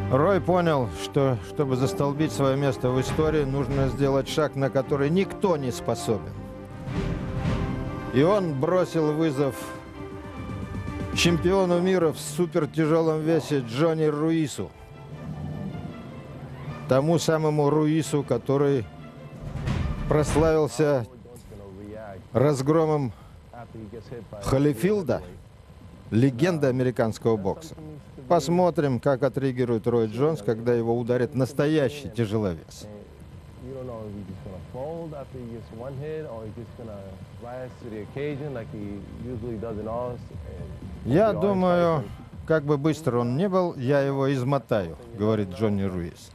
Рой понял, что, чтобы застолбить свое место в истории, нужно сделать шаг, на который никто не способен. И он бросил вызов чемпиону мира в супертяжелом весе Джонни Руису. Тому самому Руису, который прославился разгромом Холлифилда, легенды американского бокса. Посмотрим, как отреагирует Рой Джонс, когда его ударит настоящий тяжеловес. Я думаю, как бы быстро он ни был, я его измотаю, говорит Джонни Руис.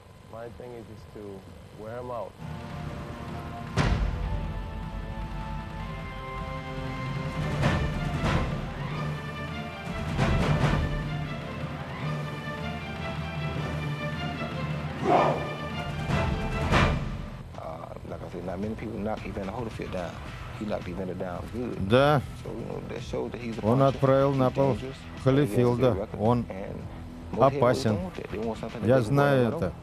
Да, он отправил на пол Холлифилда. Он опасен. Я знаю это.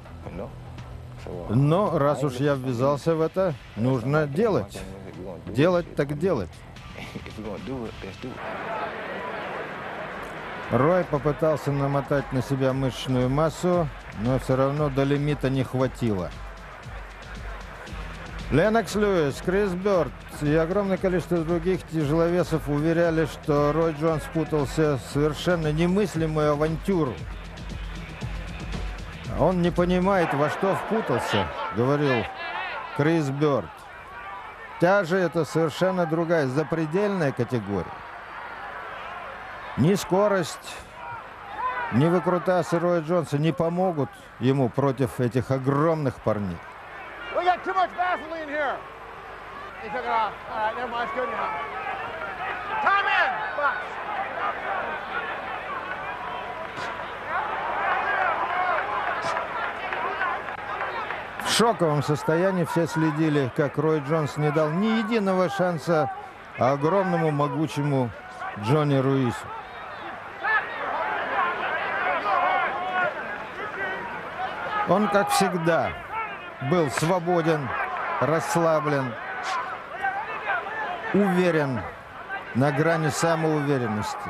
Но раз уж я ввязался в это, нужно делать. Делать так делать. Рой попытался намотать на себя мышечную массу, но все равно до лимита не хватило. Леннокс Льюис, Крис Бёрд и огромное количество других тяжеловесов уверяли, что Рой Джонс впутался в совершенно немыслимую авантюру. Он не понимает, во что впутался, говорил Крис Бёрд. Тяжи — это совершенно другая, запредельная категория. Ни скорость, ни выкрутасы Роя Джонса не помогут ему против этих огромных парней. We got too much Vaseline here. He took it off. All right, never mind. It's good now. Time in, Fox. В шоковом состоянии все следили, как Рой Джонс не дал ни единого шанса огромному могучему Джонни Руису. Он, как всегда, был свободен, расслаблен, уверен, на грани самоуверенности.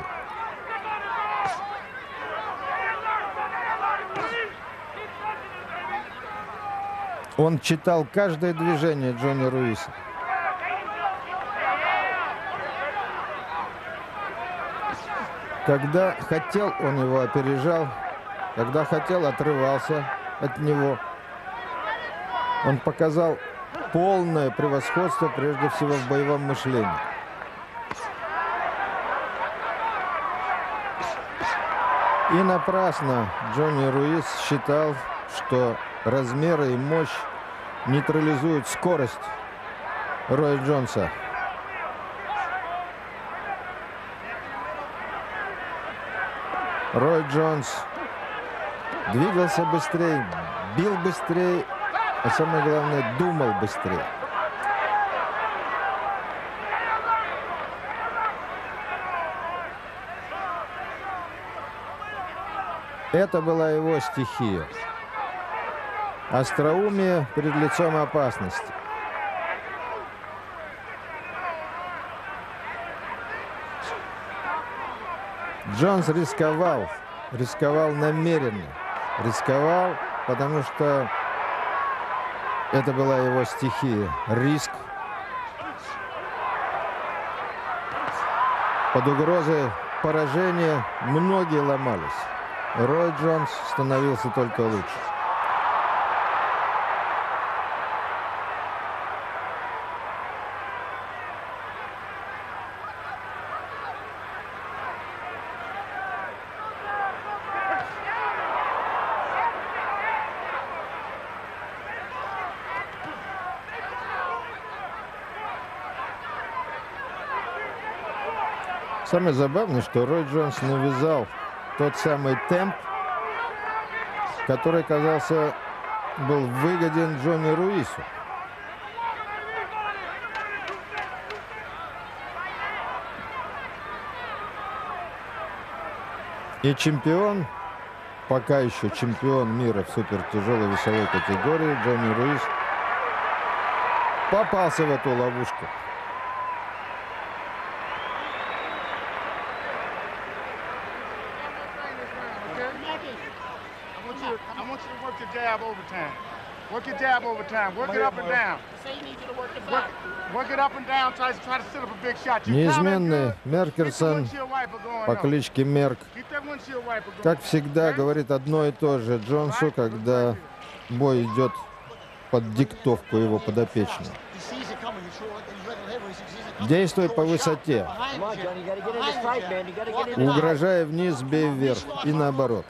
Он читал каждое движение Джонни Руиса. Когда хотел, он его опережал, когда хотел, отрывался от него. Он показал полное превосходство, прежде всего, в боевом мышлении. И напрасно Джонни Руис считал, что размеры и мощь нейтрализуют скорость Роя Джонса. Рой Джонс двигался быстрее, бил быстрее, а самое главное, думал быстрее. Это была его стихия. Остроумие перед лицом опасности. Джонс рисковал намеренно. Рисковал, потому что это была его стихия. Риск. Под угрозой поражения многие ломались. Рой Джонс становился только лучше. Самое забавное, что Рой Джонс навязал тот самый темп, который, казался, был выгоден Джонни Руису. И чемпион пока еще чемпион мира в супертяжелой весовой категории Джонни Руис попался в эту ловушку. I want you to work your jab overtime. Work your jab overtime. Work it up and down. Work it up and down. Try to set up a big shot. Неизменный Меркерсон по кличке Мерк, как всегда, говорит одно и то же Джонсу, когда бой идет под диктовку его подопечного. Действуй по высоте, угрожая вниз, бей вверх и наоборот.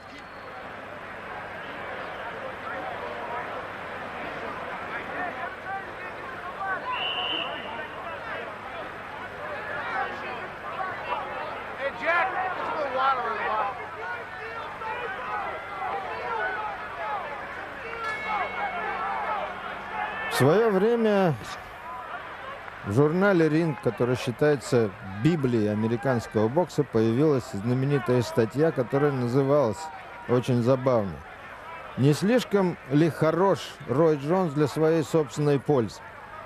В свое время в журнале «Ринг», который считается библией американского бокса, появилась знаменитая статья, которая называлась очень забавно: «Не слишком ли хорош Рой Джонс для своей собственной пользы?»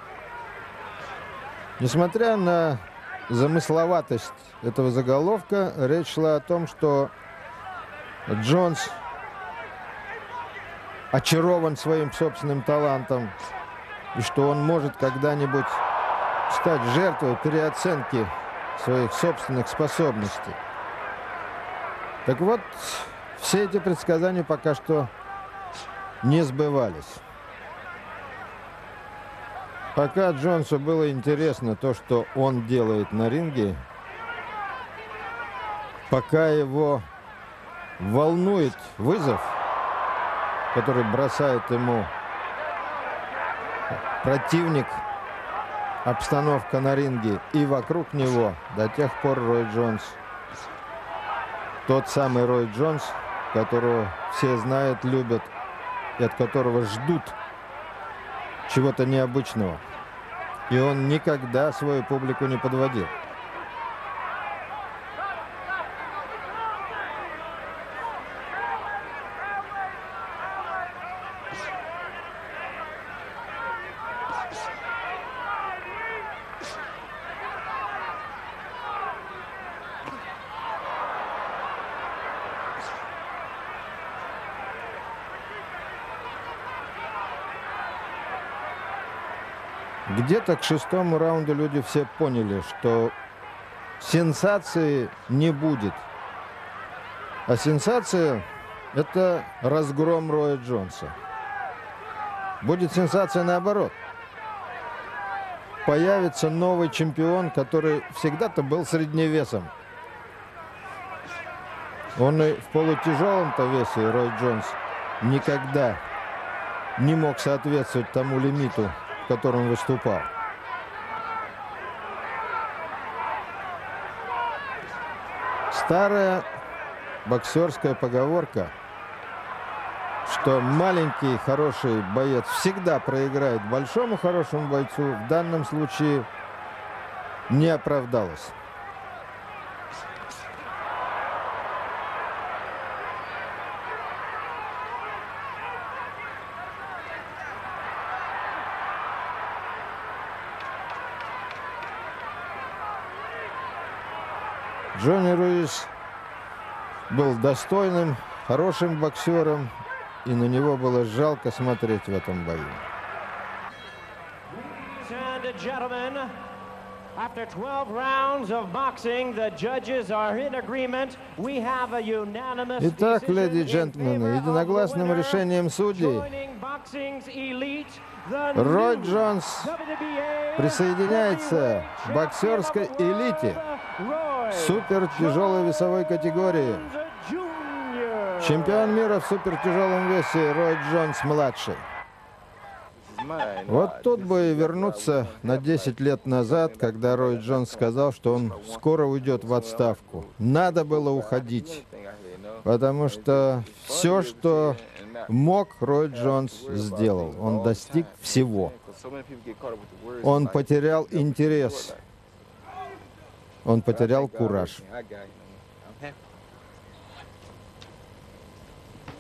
Несмотря на замысловатость этого заголовка, речь шла о том, что Джонс очарован своим собственным талантом и что он может когда-нибудь стать жертвой переоценки своих собственных способностей. Так вот, все эти предсказания пока что не сбывались. Пока Джонсу было интересно то, что он делает на ринге, пока его волнует вызов, который бросает ему противник, обстановка на ринге и вокруг него, до тех пор Рой Джонс, тот самый Рой Джонс, которого все знают, любят и от которого ждут чего-то необычного. И он никогда свою публику не подводил. Где-то к шестому раунду люди все поняли, что сенсации не будет. А сенсация – это разгром Роя Джонса. Будет сенсация наоборот. Появится новый чемпион, который всегда-то был средневесом. Он и в полутяжелом-то весе, Рой Джонс, никогда не мог соответствовать тому лимиту, в котором выступал. Старая боксерская поговорка, что маленький хороший боец всегда проиграет большому хорошему бойцу, в данном случае не оправдалась. Джонни Руис был достойным, хорошим боксером, и на него было жалко смотреть в этом бою. Итак, леди и джентльмены, единогласным решением судей Рой Джонс присоединяется к боксерской элите супертяжелой весовой категории. Чемпион мира в супертяжелом весе Рой Джонс-младший. Вот тут бы и вернуться на 10 лет назад, когда Рой Джонс сказал, что он скоро уйдет в отставку. Надо было уходить, потому что все, что мог, Рой Джонс сделал. Он достиг всего. Он потерял интерес. Он потерял кураж.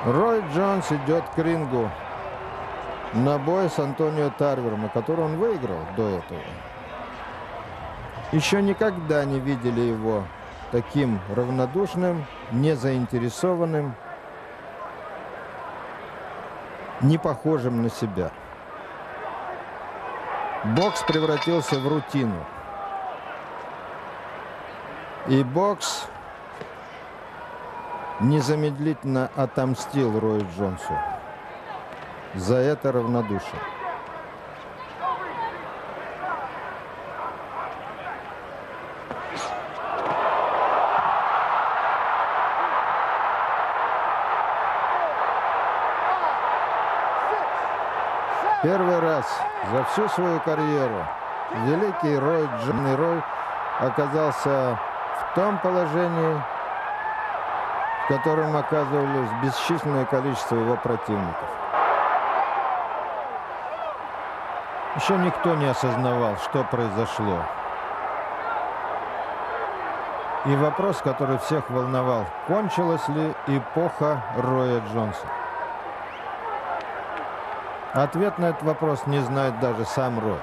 Рой Джонс идет к рингу на бой с Антонио Тарвером, который он выиграл до этого. Еще никогда не видели его таким равнодушным, незаинтересованным, не похожим на себя. Бокс превратился в рутину. И бокс незамедлительно отомстил Рою Джонсу за это равнодушие. Первый раз за всю свою карьеру великий Рой Джонс оказался в том положении, в котором оказывались бесчисленное количество его противников. Еще никто не осознавал, что произошло. И вопрос, который всех волновал, кончилась ли эпоха Роя Джонса? Ответ на этот вопрос не знает даже сам Рой.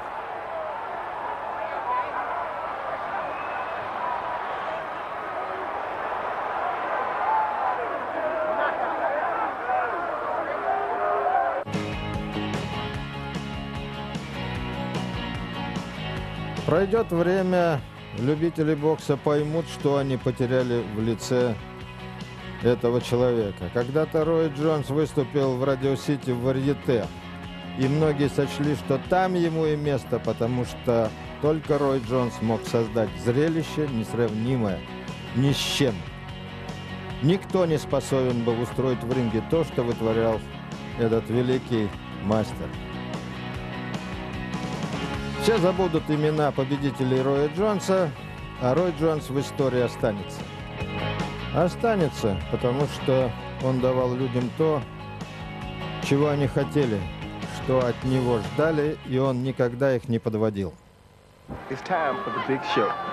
Пройдет время, любители бокса поймут, что они потеряли в лице этого человека. Когда-то Рой Джонс выступил в Радио-Сити в Варьете, и многие сочли, что там ему и место, потому что только Рой Джонс мог создать зрелище, несравнимое ни с чем. Никто не способен был устроить в ринге то, что вытворял этот великий мастер. Все забудут имена победителей Роя Джонса, а Рой Джонс в истории останется. Останется, потому что он давал людям то, чего они хотели, что от него ждали, и он никогда их не подводил. It's time for the big show.